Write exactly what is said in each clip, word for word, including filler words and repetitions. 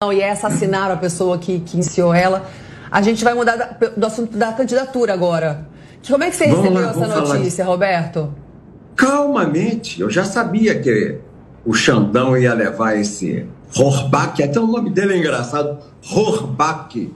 e assassinaram a pessoa que, que iniciou ela. A gente vai mudar da, do assunto da candidatura agora. Como é que você vamos recebeu lá, essa notícia, de... Roberto? Calmamente, eu já sabia que o Xandão ia levar esse Rohrabacher, até o nome dele é engraçado, Rohrabacher.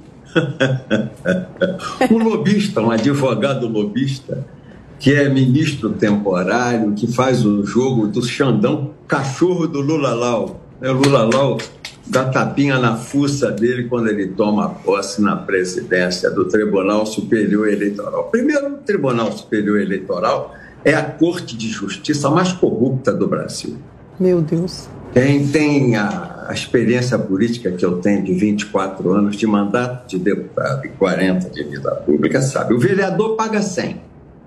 Um lobista, um advogado lobista, que é ministro temporário, que faz o jogo do Xandão, cachorro do Lula-Lau. O Lula-Lau dá tapinha na fuça dele quando ele toma posse na presidência do Tribunal Superior Eleitoral. Primeiro, o Tribunal Superior Eleitoral é a Corte de Justiça mais corrupta do Brasil. Meu Deus. Quem tem a, a experiência política que eu tenho de vinte e quatro anos de mandato de deputado e quarenta de vida pública sabe. O vereador paga cem.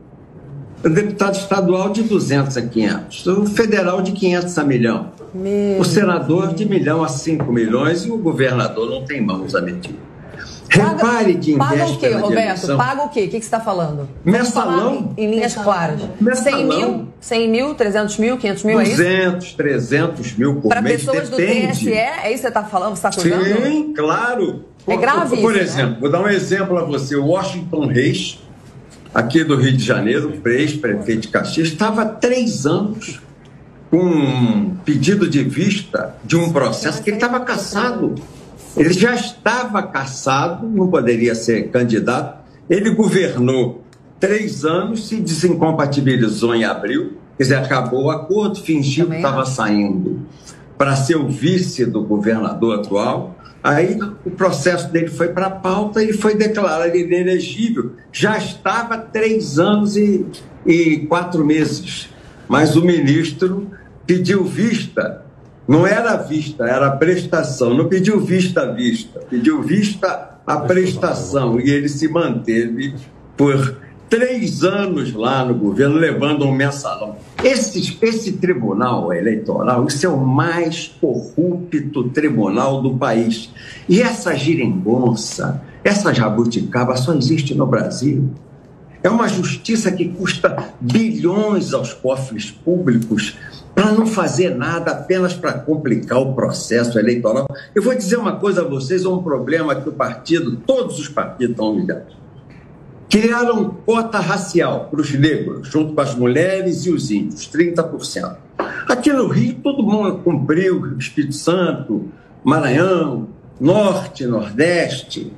O deputado estadual de duzentos a quinhentos. O federal de quinhentos a milhão. Meu o senador de milhão a cinco milhões e o governador não tem mãos a medir. Repare que paga o quê, Roberto? Eleição. Paga o quê? O que você está falando? Mensalão. Em, em linhas mensalão. claras. Mensalão. cem mil, cem mil, trezentos mil, quinhentos mil, duzentos, é isso? trezentos mil por pra mês, pessoas depende. do T S E, é isso que você está falando? Você está acusando? Sim, claro. É grave Por, por isso, exemplo, né? vou dar um exemplo a você. O Washington Reis, aqui do Rio de Janeiro, ex-prefeito de Caxias, estava há três anos com um pedido de vista de um processo que ele estava cassado. Ele já estava cassado, não poderia ser candidato. Ele governou três anos, se desincompatibilizou em abril, quer dizer, acabou o acordo, fingiu que estava saindo para ser o vice do governador atual. Aí o processo dele foi para a pauta e ele foi declarado inelegível. Já estava três anos e, e quatro meses. Mas o ministro pediu vista. Não era vista, era prestação. Não pediu vista à vista, pediu vista à prestação. E ele se manteve por três anos lá no governo, levando um mensalão. Esse, esse tribunal eleitoral, isso é o mais corrupto tribunal do país. E essa geringonça, essa jabuticaba só existe no Brasil. É uma justiça que custa bilhões aos cofres públicos para não fazer nada, apenas para complicar o processo eleitoral. Eu vou dizer uma coisa a vocês, é um problema que o partido, todos os partidos estão ligados. Criaram cota racial para os negros, junto com as mulheres e os índios, trinta por cento. Aqui no Rio, todo mundo cumpriu, Espírito Santo, Maranhão, Norte, Nordeste.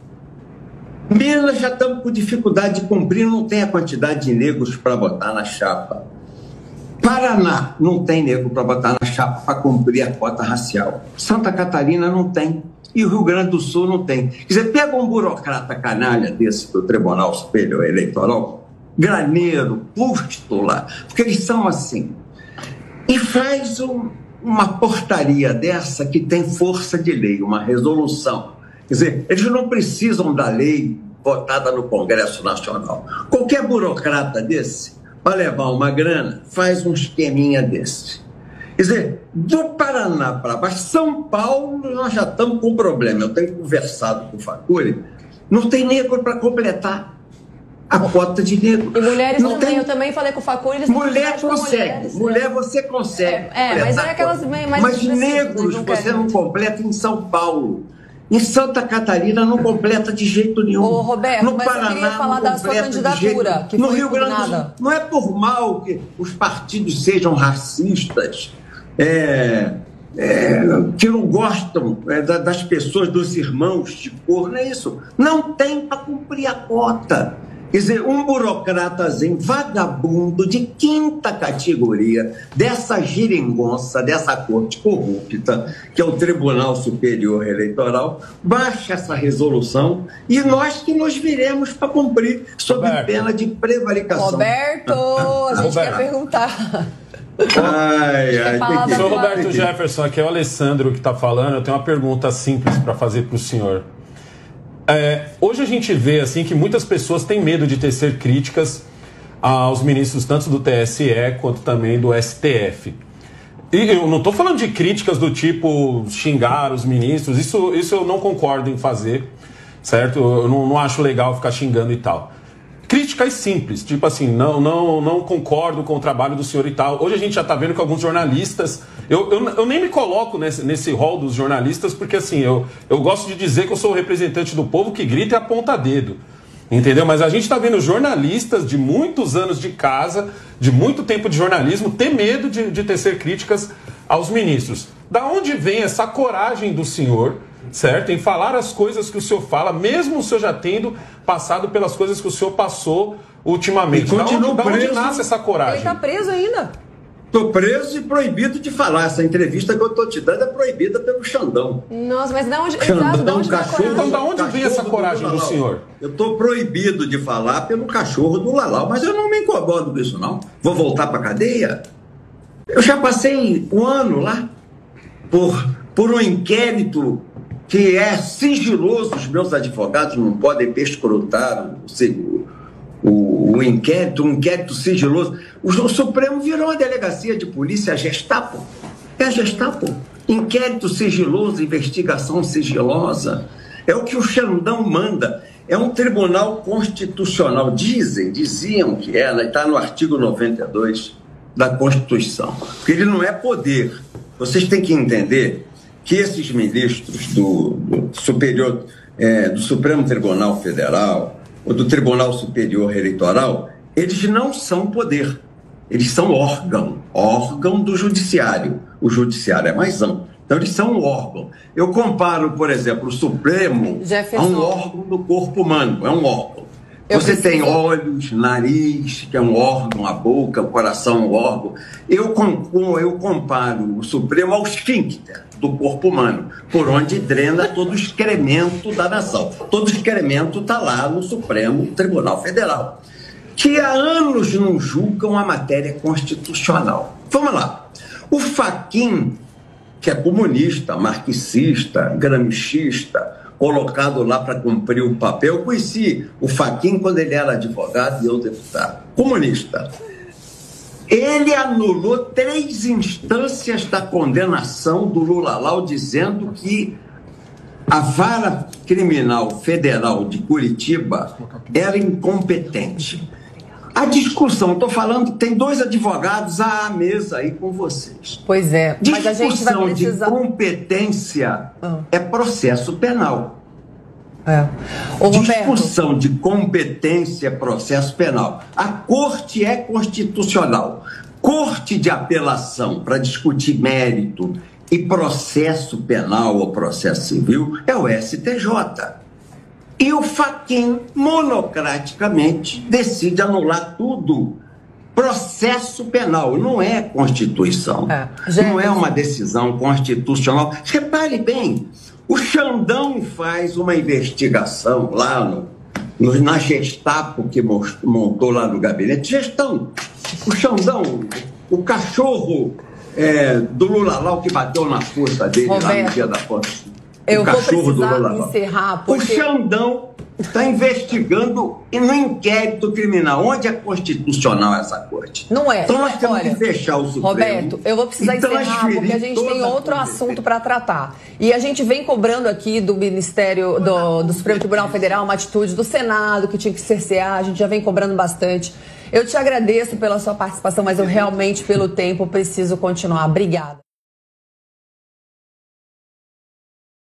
Minas já estamos com dificuldade de cumprir, não tem a quantidade de negros para botar na chapa. Paraná não tem negro para botar na chapa para cumprir a cota racial. Santa Catarina não tem. E o Rio Grande do Sul não tem. Quer dizer, pega um burocrata canalha desse do Tribunal Superior Eleitoral, graneiro, pústula, porque eles são assim, e faz um, uma portaria dessa que tem força de lei, uma resolução. Quer dizer, eles não precisam da lei votada no Congresso Nacional. Qualquer burocrata desse, para levar uma grana, faz um esqueminha desse. Quer dizer, do Paraná para baixo, São Paulo, nós já estamos com um problema. Eu tenho conversado com o Facuri, não tem negro para completar a cota de negro. E mulheres não também, tem... eu também falei com o Facuri, eles mulher não consegue, mulheres, mulher né? você consegue. É, é mas é aquelas mais Mas negros não você não completa em São Paulo. Em Santa Catarina não completa de jeito nenhum. Ô, Roberto, no mas Paraná, eu queria falar da sua candidatura, que no foi Rio Grande do Sul. Não é por mal que os partidos sejam racistas, é, é, que não gostam é, das pessoas, dos irmãos de cor, não é isso. Não tem para cumprir a cota. Quer dizer, um burocratazinho, vagabundo de quinta categoria, dessa geringonça, dessa corte corrupta, que é o Tribunal Superior Eleitoral, baixa essa resolução e nós que nos viremos para cumprir, sob Roberto. Pena de prevaricação. Roberto, a gente Roberto. quer perguntar. Ai, ai, que que... Senhor Roberto Jefferson, aqui é o Alessandro que está falando. Eu tenho uma pergunta simples para fazer para o senhor. É, hoje a gente vê assim que muitas pessoas têm medo de tecer críticas aos ministros tanto do T S E quanto também do S T F. E eu não estou falando de críticas do tipo xingar os ministros, isso, isso eu não concordo em fazer, certo? Eu não, não acho legal ficar xingando e tal. críticas simples, tipo assim, não, não, não concordo com o trabalho do senhor e tal. Hoje a gente já está vendo que alguns jornalistas... Eu, eu, eu nem me coloco nesse, nesse rol dos jornalistas, porque assim, eu, eu gosto de dizer que eu sou o representante do povo que grita e aponta dedo. Entendeu? Mas a gente está vendo jornalistas de muitos anos de casa, de muito tempo de jornalismo, ter medo de, de tecer críticas aos ministros. Da onde vem essa coragem do senhor, certo, em falar as coisas que o senhor fala, mesmo o senhor já tendo passado pelas coisas que o senhor passou ultimamente? E continua da onde, preso. da onde nasce essa coragem? Ele está preso ainda. Estou preso e proibido de falar. Essa entrevista que eu estou te dando é proibida pelo Xandão. Nossa, mas da onde, Xandão, exato, da onde cachorro, então, da onde vem essa coragem do, do senhor? Eu estou proibido de falar pelo cachorro do Lalau, mas eu não me incomodo com isso, não. Vou voltar para a cadeia? Eu já passei um ano lá por, por um inquérito que é sigiloso. Os meus advogados não podem perscrutar o, o, o inquérito, um inquérito sigiloso. O, o Supremo virou uma delegacia de polícia, a Gestapo. É a Gestapo. Inquérito sigiloso, investigação sigilosa. É o que o Xandão manda. É um tribunal constitucional. Dizem, diziam que era, está no artigo noventa e dois da Constituição. Porque ele não é poder. Vocês têm que entender que esses ministros do, do, superior, é, do Supremo Tribunal Federal ou do Tribunal Superior Eleitoral, eles não são poder. Eles são órgão, órgão do judiciário. O judiciário é mais amplo. Então, eles são um órgão. Eu comparo, por exemplo, o Supremo Jefferson. a um órgão do corpo humano. É um órgão. Eu Você preciso... tem olhos, nariz, que é um órgão, a boca, o coração é um órgão. Eu, eu comparo o Supremo ao esfíncter do corpo humano, por onde drena todo o excremento da nação. Todo o excremento está lá no Supremo Tribunal Federal, que há anos não julgam a matéria constitucional. Vamos lá. O Fachin, que é comunista, marxista, gramscista, colocado lá para cumprir o papel. Eu conheci o Fachin quando ele era advogado e eu deputado. Comunista. Ele anulou três instâncias da condenação do Lula-Lau, dizendo que a Vara Criminal Federal de Curitiba era incompetente. A discussão, estou falando, tem dois advogados à mesa aí com vocês. Pois é, mas a gente vai precisar... Discussão de competência ah. é processo penal. É. Ô, Discussão de competência é processo penal. A Corte é constitucional. Corte de apelação para discutir mérito e processo penal ou processo civil é o S T J. E o Fachin, monocraticamente, decide anular tudo. Processo penal, não é Constituição. É. Não é uma decisão constitucional. Repare bem, o Xandão faz uma investigação lá no, no, na Gestapo que montou lá no gabinete. Gestão. O Xandão, o cachorro é, do Lula-Lau que bateu na força dele Roberto. lá no dia da posse. Eu vou precisar encerrar, porque... O Xandão está investigando no inquérito criminal. Onde é constitucional essa corte? Não é. Então nós temos Olha, que fechar o Supremo. Roberto, eu vou precisar encerrar, porque a gente tem outro assunto para tratar. E a gente vem cobrando aqui do Ministério, do, do Supremo Tribunal Federal, uma atitude do Senado, que tinha que cercear, a gente já vem cobrando bastante. Eu te agradeço pela sua participação, mas eu realmente, pelo tempo, preciso continuar. Obrigada.